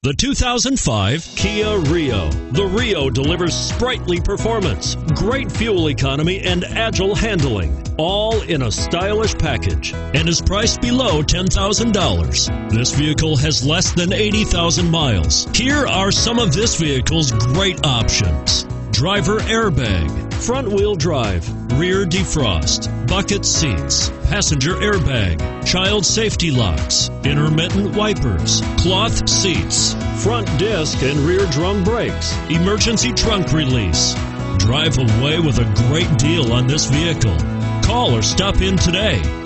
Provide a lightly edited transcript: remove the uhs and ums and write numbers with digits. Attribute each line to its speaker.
Speaker 1: The 2005 Kia Rio. The Rio delivers sprightly performance, great fuel economy, and agile handling, all in a stylish package, and is priced below $10,000. This vehicle has less than 80,000 miles. Here are some of this vehicle's great options: driver airbag, front-wheel drive, rear defrost, bucket seats, passenger airbag, child safety locks, intermittent wipers, cloth seats, front disc and rear drum brakes, emergency trunk release. Drive away with a great deal on this vehicle. Call or stop in today.